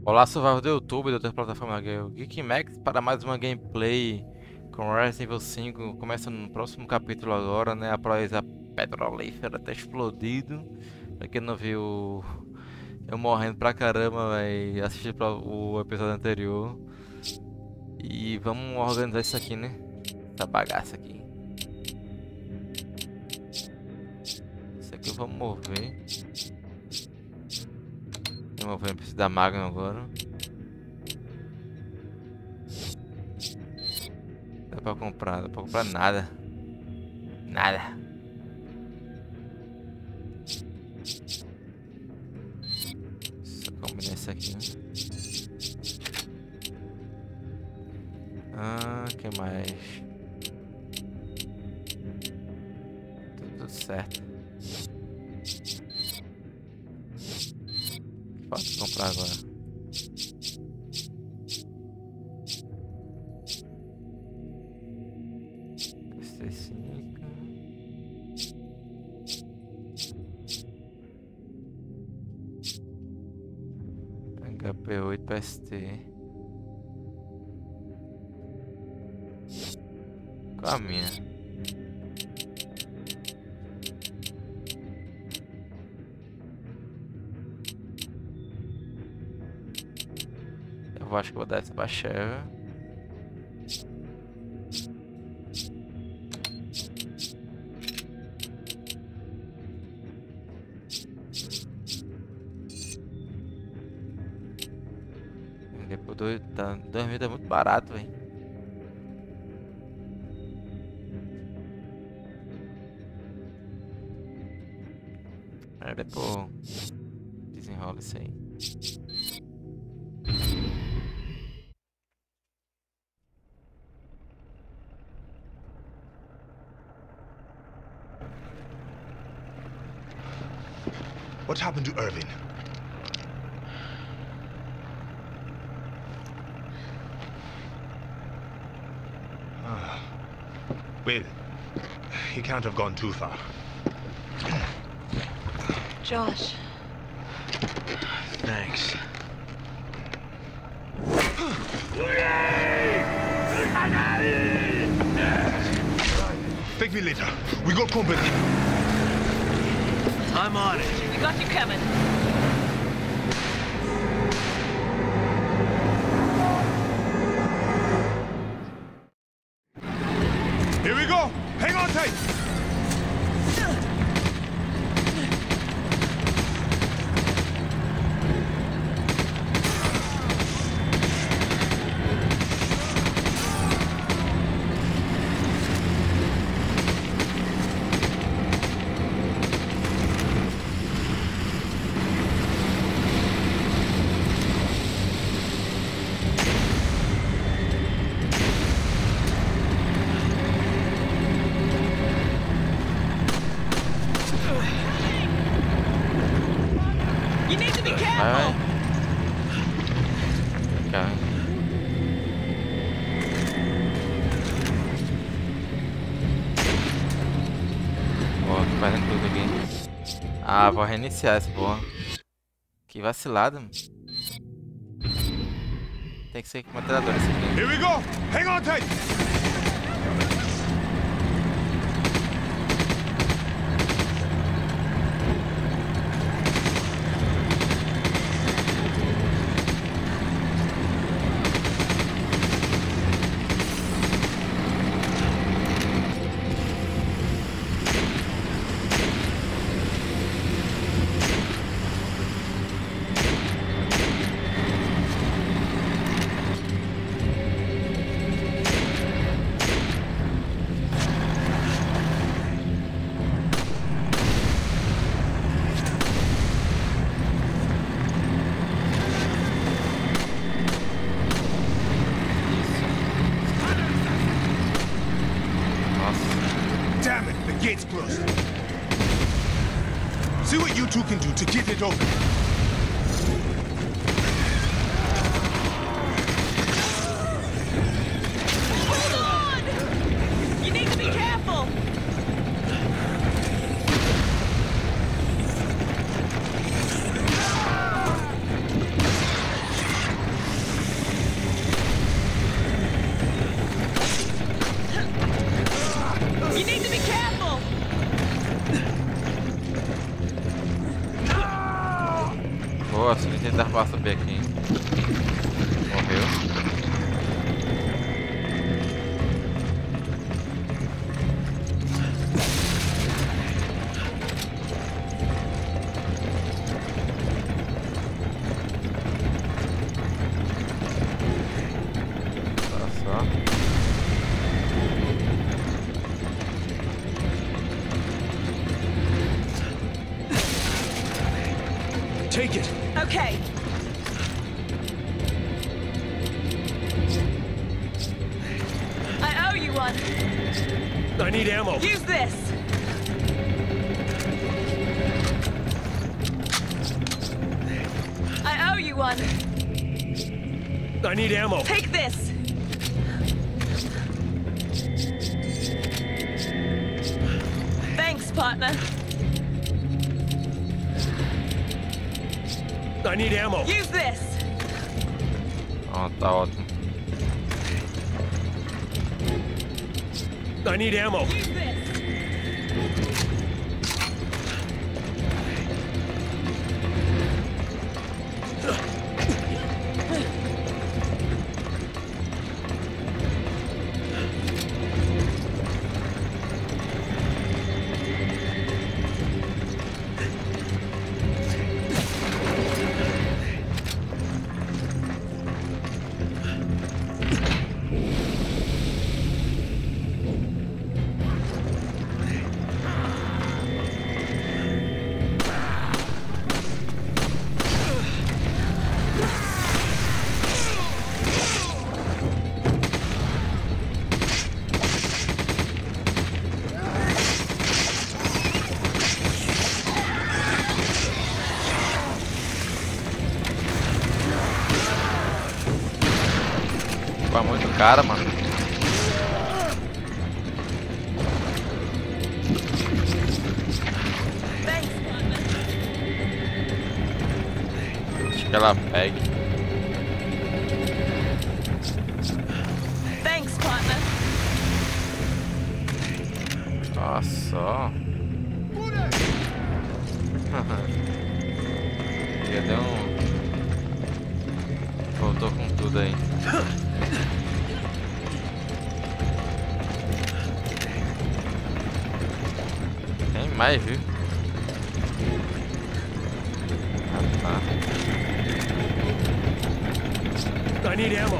Olá, survival do YouTube, de outras plataformas, Geekmax, para mais uma gameplay com Resident Evil 5. Começa no próximo capítulo agora, né? Após a petrolífera ter explodido. Pra quem não viu, eu morrendo pra caramba, véi, assistir o episódio anterior. E vamos organizar isso aqui, né? Essa bagaça aqui. Isso aqui eu vou mover. Vou mover, preciso da Magnum agora. Dá pra comprar nada. Nada. Só combinar isso aqui, né? Que mais? Tudo certo. Falta comprar agora. PC5. HP8 PST. Qual a minha? Eu acho que vou dar essa pra Sheva. Depois tá, 2.000 é muito barato, velho. Aí depois desenrola isso aí. What happened to Irving? Well, he can't have gone too far. Josh. Thanks. Take me later. We got company. I'm on it. We got you coming. Here we go. Hang on tight. You need to be Vai, careful. vai. Cá. Ó, tô fazendo tudo aqui. Ah, vou reiniciar essa porra. Que vacilada, mano. Tem que ser com metralhadora esse aqui. Here we go. Hang on tight. Nossa. Damn it, the gate's closed. See what you two can do to get it open. Hold on. You need to be careful. se dá pra subir aqui. Morreu. Tá só. Take it. Okay. I owe you one. I need ammo. Use this. I owe you one. I need ammo. Take this. Thanks, partner. I need ammo. Use this. Ó, tá ótimo. I need ammo. Use this. Vai muito cara, mano. Thanks, partner. Acho que ela pega. Thanks, partner. Olha só. Já deu um... Voltou com tudo aí. Tem mais, viu? Ah, tá. I need ammo.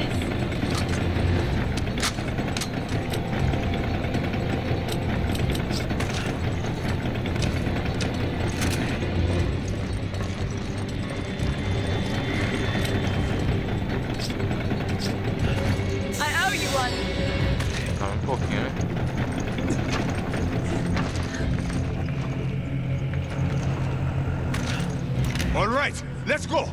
I owe you one. Calma um pouquinho, né? All right, let's go.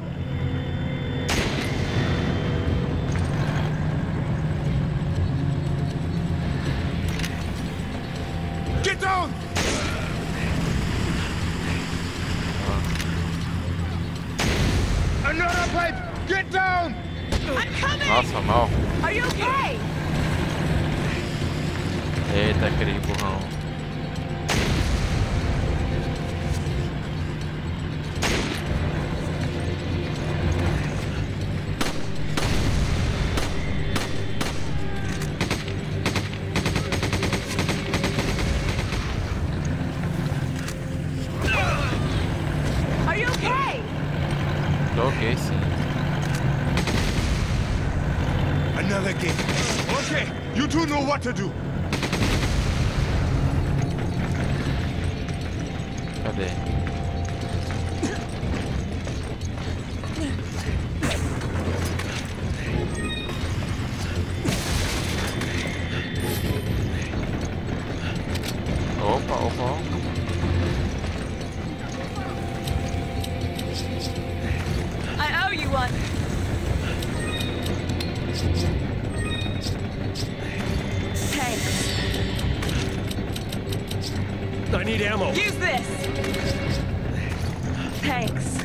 Get down! Another pipe! Get down! I'm coming. Nossa, mal. Are you okay? Eita, aquele burrão. Are you okay? Tô ok, sim. Another gate. Okay, you two know what to do. Cadê? Opa, opa, opa. I owe you one. Thanks. I need ammo. Use this. Thanks.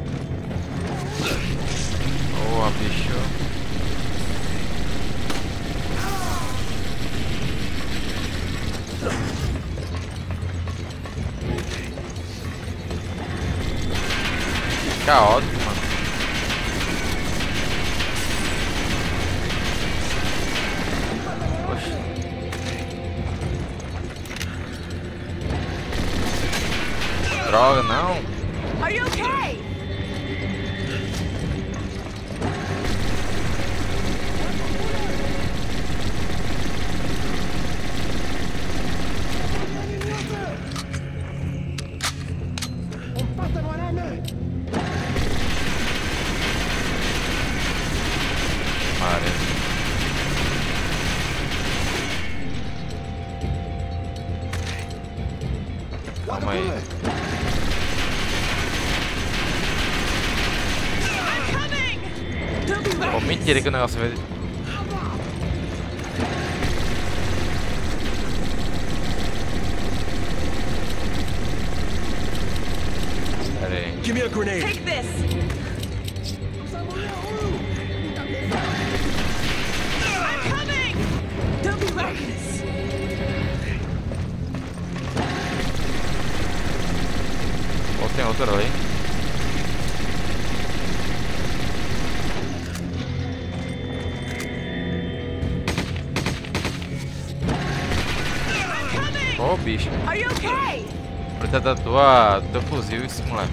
Boa, bicho. caótico, mano. Poxa. Droga, não. Are you okay? Calma aí. Oh, mentira que o negócio veio. Pera aí. Give me a grenade. Take this. I'm coming. Don't be reckless. Oh, tem outro ali. Oh, bicho. Are you okay? Precisa do teu fuzil, esse moleque.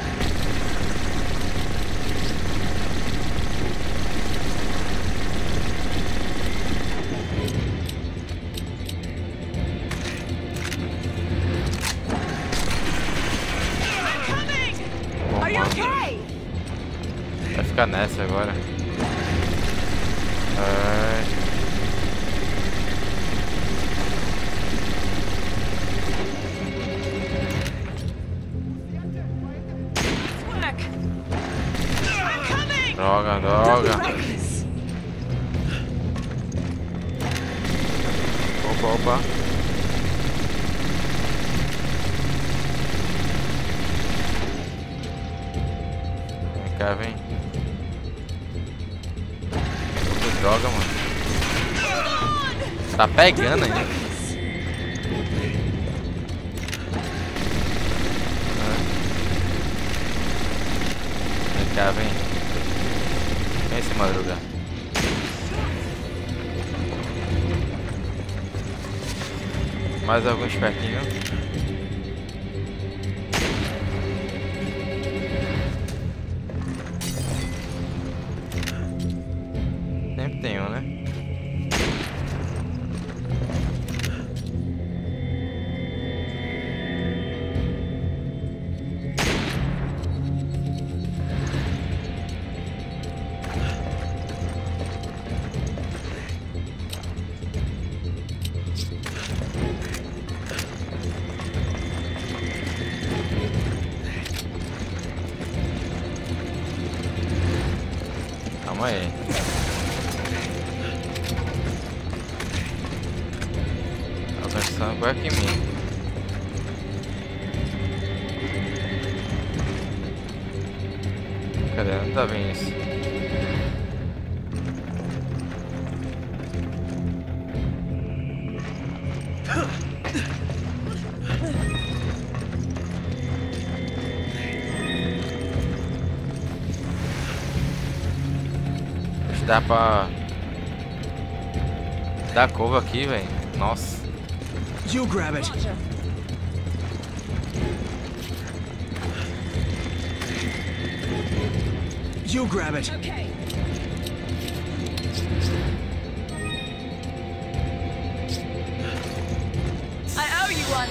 I'm coming. Bom, Are you mano. okay? Vai ficar nessa agora. Ai. Work. I'm coming. Droga, Don't be droga. reckless. Opa, opa. Vem cá, vem. Puta droga, mano. Tá pegando ainda. Vem cá, vem. Vem esse madruga. Mais algum espertinho? Sempre tem um, né? Calma aí. Tá pensando qual é que em mim. Cadê? Não tá vendo isso. Dá pra dar cover aqui, velho. Nossa. You grab it. You grab it. Okay. I owe you one.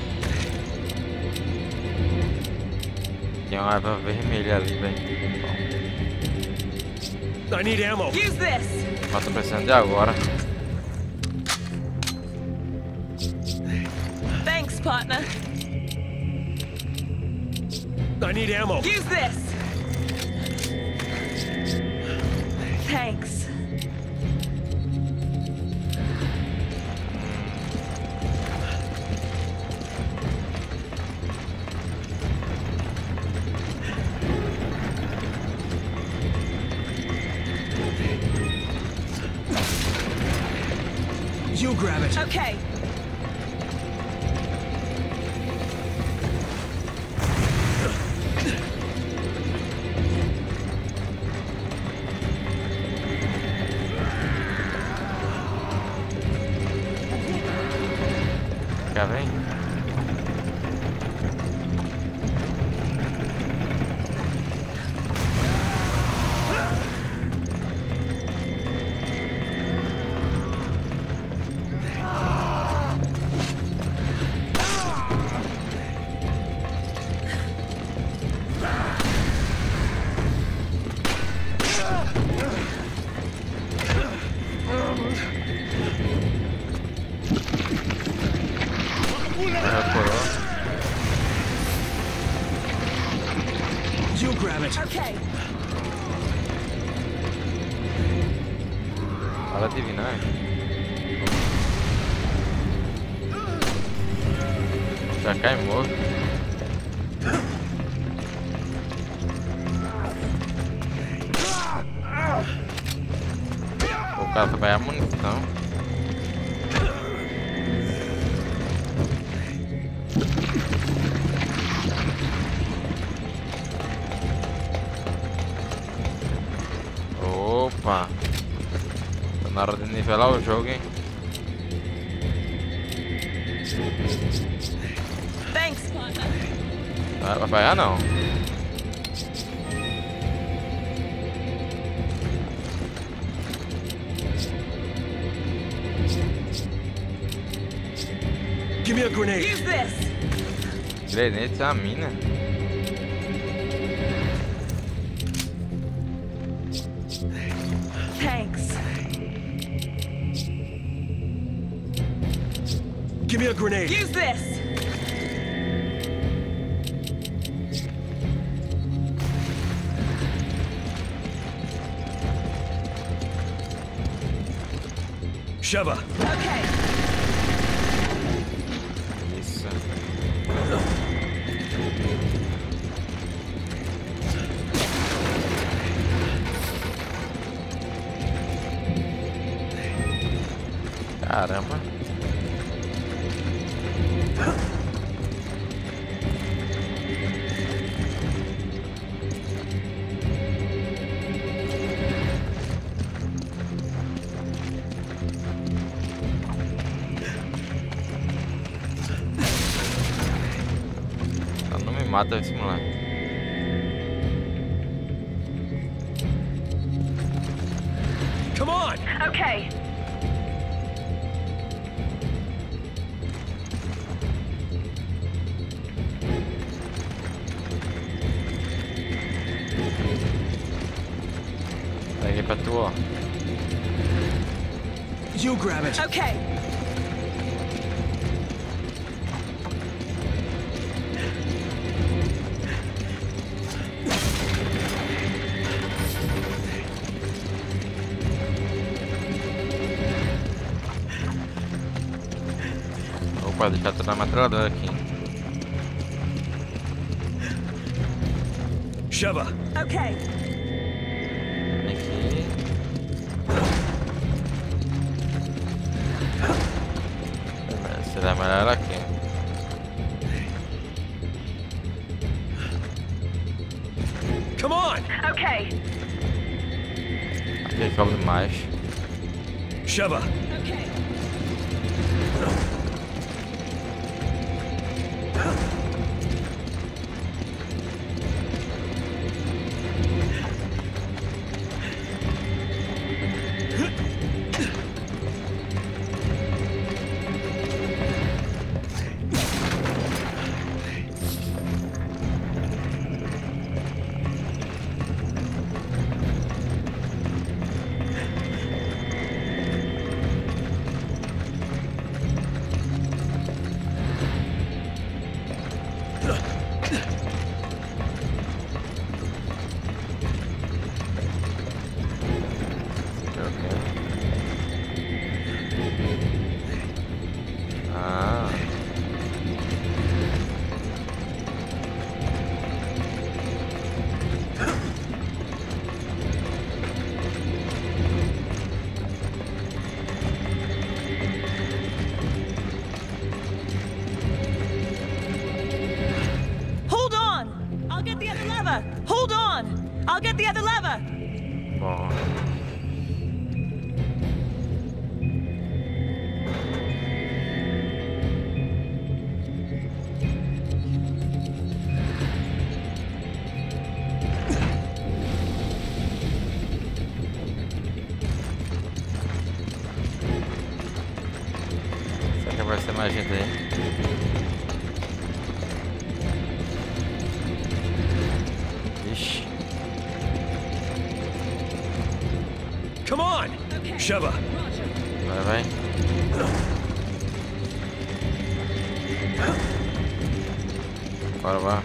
Tem uma arma vermelha ali, velho. I need ammo. Use this. Mas tô precisando de agora. Thanks, partner. I need ammo. Use this. Thanks. You grab it. Okay. cá, vem. You grab it. Okay. Fala adivinhar. Já cai morto. O cara vai a munição. Opa! Tá na hora de nivelar o jogo, hein? Thanks, partner. Vai apanhar não. Give me a grenade. Use this. Grenade é a mina. Thanks. Give me a grenade. Use this. Sheva. Okay. Isso. Caramba. Não me mata esse moleque. Come on. Okay. Peguei pra tu, ó. You grab it. Okay. Opa, deixar tudo na metralhadora aqui. Sheva. Okay. Vem aqui. Será melhor ela aqui. Come on. Okay. Aqui cobre mais. Sheva. Okay. Ah. Hold on. I'll get the other lever. Hold on. I'll get the other lever. Bom. aparecer mais gente aí. Ixi. Come on! Sheva! Vai. Bora, vai.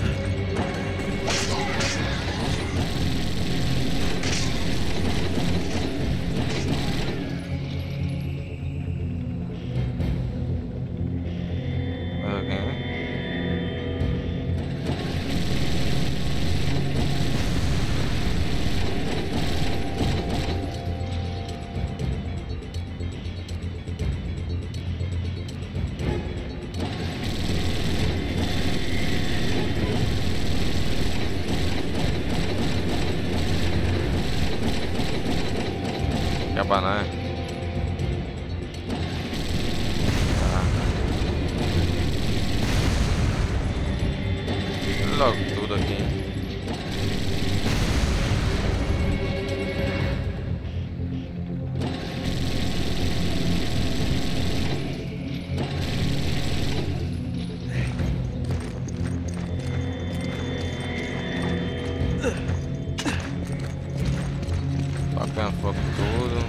Mais alguém? Acabar, né? Logo tudo aqui. Tocando fogo tudo.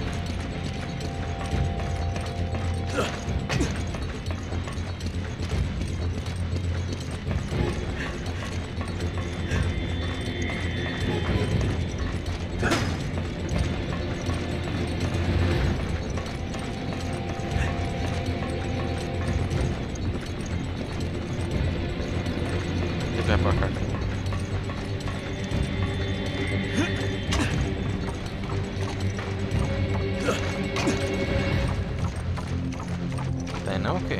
Vai pra cá. Tem não o quê?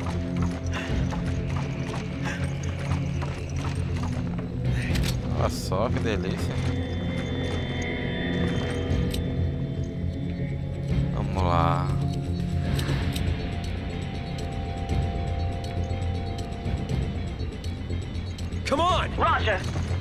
Olha só que delícia. Vamos lá. Come on! Roger.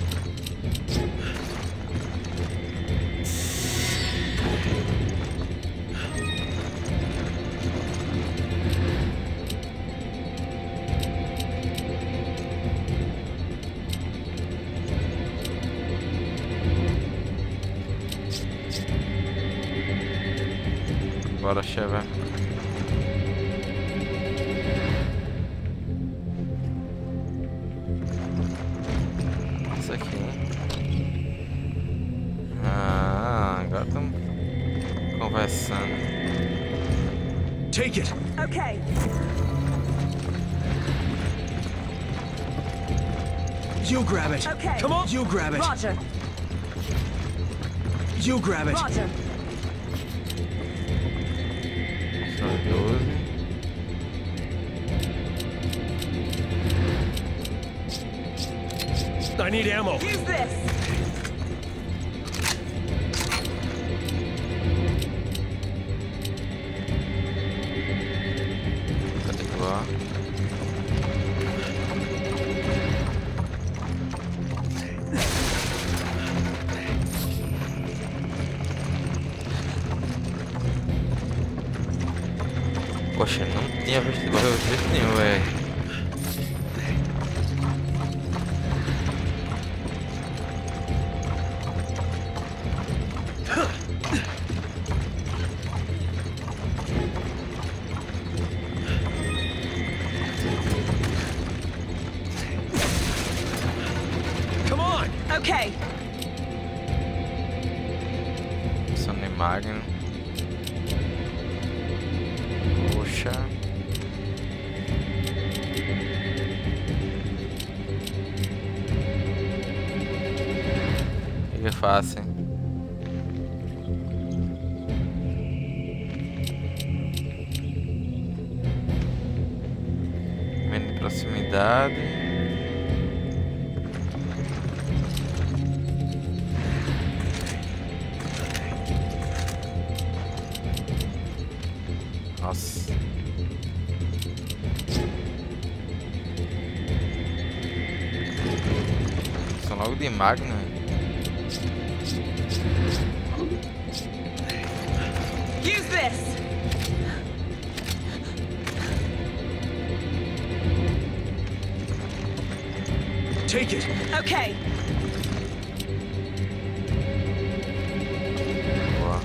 Bora, Sheva. Isso aqui. Agora estamos conversando. Take it! Okay. You grab it! Okay. Come on! You grab it! Roger. You grab it! Roger. São 12. I need ammo! Use this. Cadê tu lá? Poxa, não tinha visto de jeito nenhum, velho. Come on! Okay. Sony Magnum. Poxa. Fica fácil. Menu de proximidade. Nossa. São logo de Magna. Use this. Take it. Okay. Boa.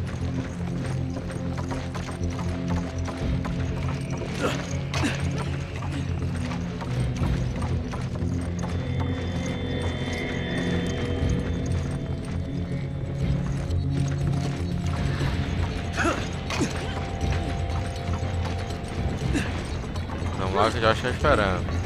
Vamos lá que eu já estou esperando.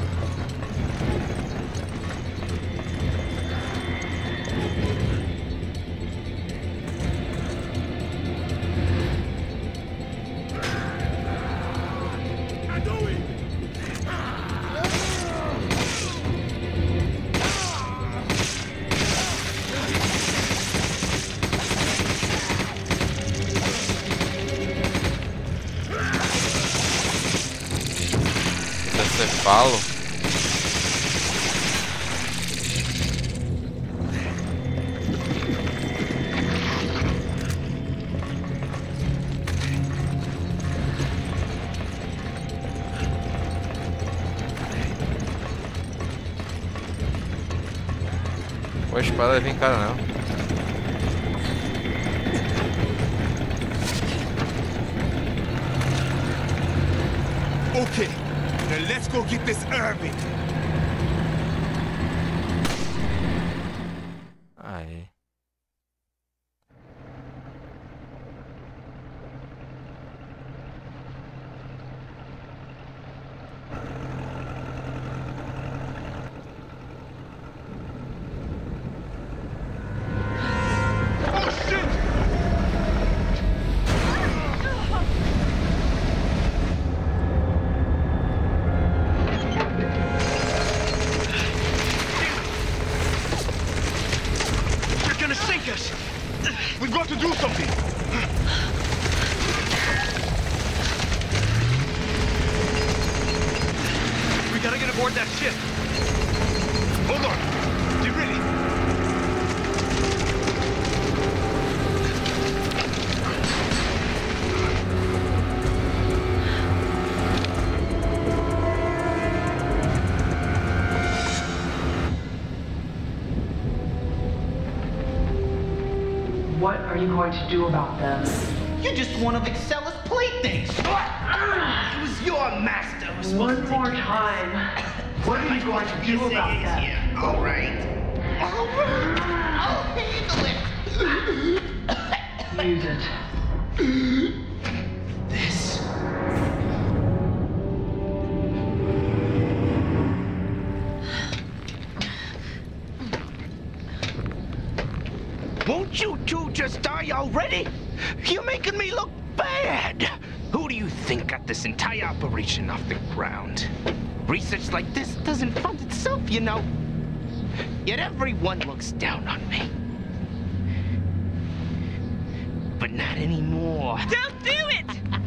Você fala? Pô, a espada vem cara não. Okay, now let's go get this Irving. Aí. They're gonna sink us. We've got to do something. We gotta get aboard that ship. Hold on. Get ready. What are you going to do about them? You're just one of Excella's playthings. It was your master who was supposed One to more take care time. What are you going to do about them? here. All right. I'll handle it. Use it. This. Won't you two just die already? You're making me look bad. Who do you think got this entire operation off the ground? Research like this doesn't fund itself, you know. Yet everyone looks down on me. But not anymore. Don't do it!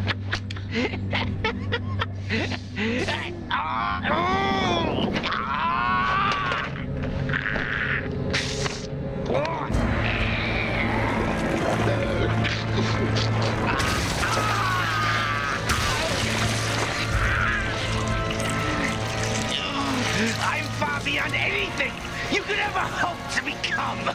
I'm far beyond anything you could ever hope to become.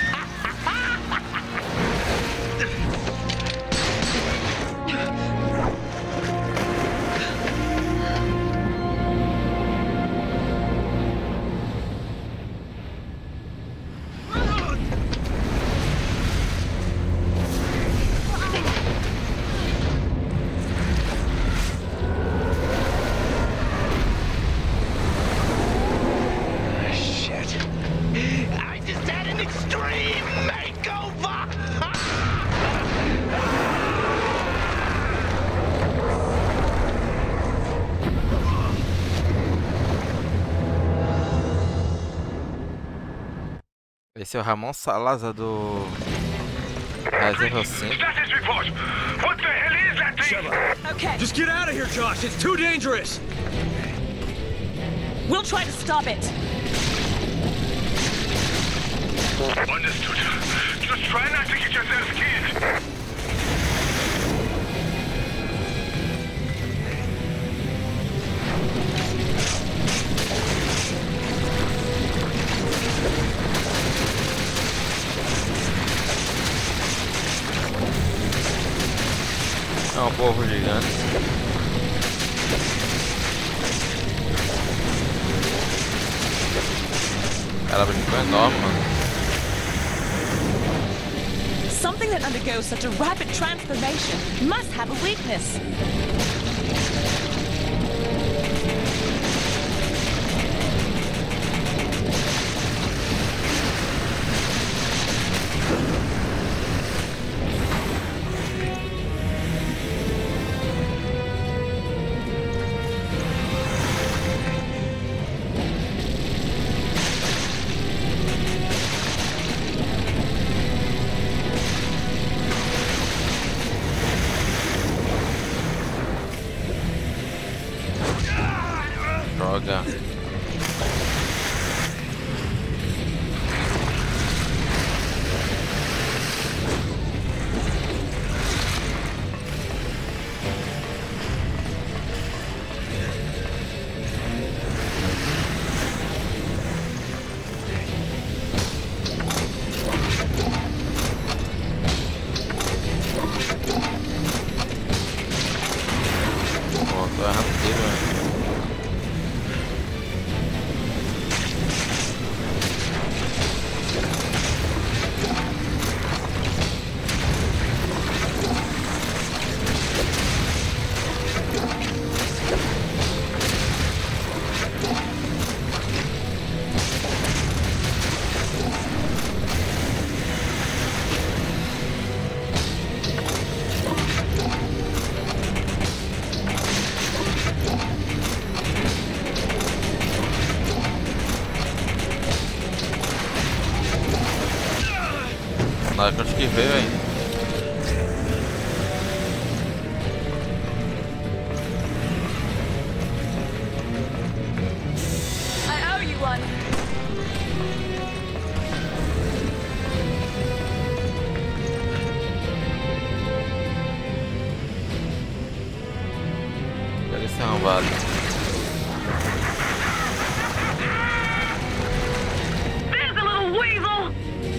Shit. I just had an extreme makeover! Esse é o Ramon Salazar do Resident 5. Status report. What the hell is that thing? Sheva, Okay, just get out of here, Josh. It's too dangerous. we'll try to stop it. Understood. Just try not to get yourself killed. Ela brincou enorme, mano. Something that undergoes such a rapid transformation must have a weakness. Droga. Pô, tô errando tiro, velho. Na hora que eu esquivei, velho. I owe you one. Pega esse arrombado. There's a little weasel.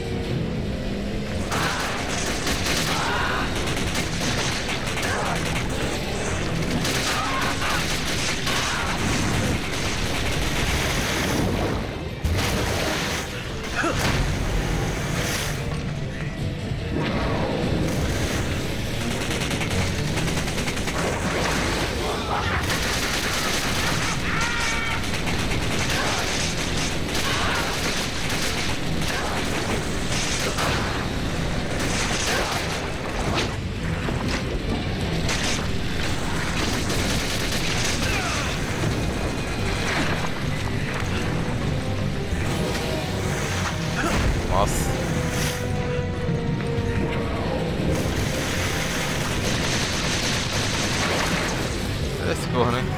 Nossa. Esse corno, né?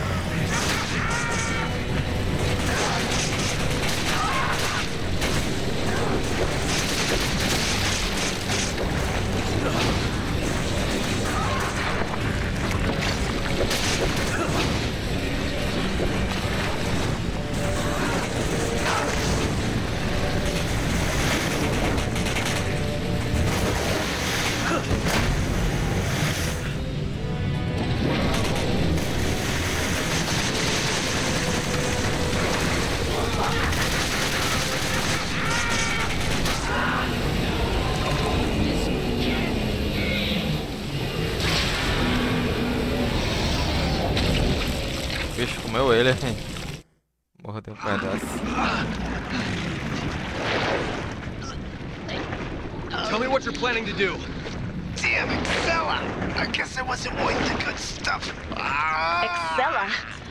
O bicho comeu ele, hein? Mordeu um pedaço. Tell me what you're planning to do. Damn it, fella! I guess I wasn't worth the good stuff. Excella.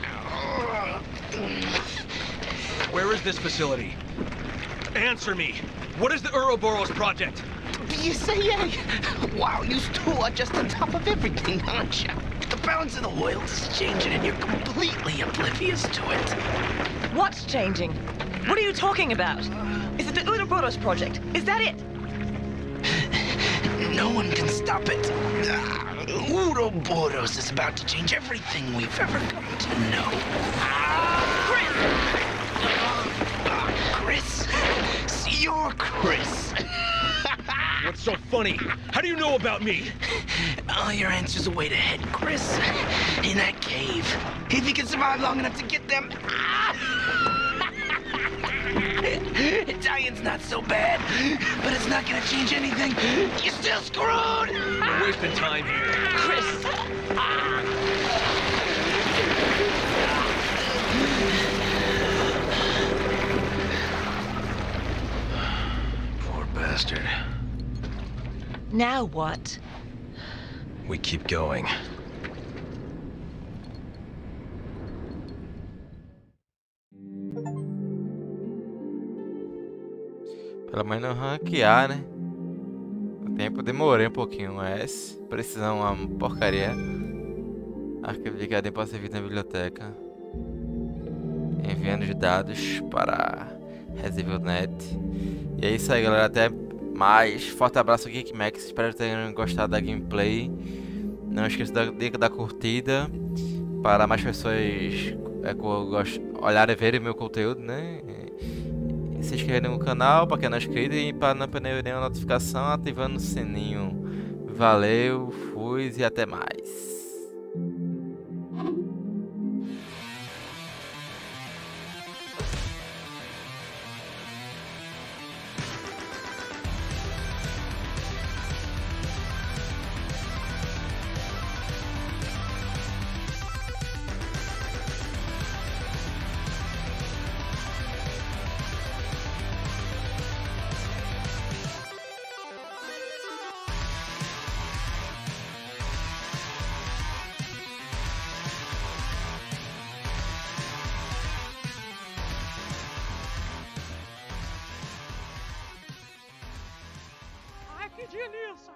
Where is this facility? Answer me. What is the Ouroboros project? You say, yeah? Wow, you two are just on top of everything, aren't you? The balance of the world is changing and you're completely oblivious to it. What's changing? What are you talking about? Is it the Ouroboros project? Is that it? No one can stop it. Ouroboros is about to change everything we've ever come to know. Chris? You're Chris. What's so funny? How do you know about me? All your answers are way ahead, Chris. In that cave. If you can survive long enough to get them. Italian's not so bad, but it's not gonna change anything. You're still screwed! We're wasting time here. Chris! Poor bastard. Now what? We keep going. Pelo menos não ranquear, né? O tempo demorei um pouquinho, mas precisão uma porcaria. Arquivo de HD pode ser visto na biblioteca. Enviando os dados para ResidEvilNet. E é isso aí, galera. Até mais. Forte abraço, GeekMax. Espero que tenham gostado da gameplay. Não esqueça da dica da curtida para mais pessoas olharem e verem meu conteúdo, né? Se inscrever no canal para quem não é inscrito e para não perder nenhuma notificação, ativando o sininho. Valeu, fui e até mais. Ai, que delícia!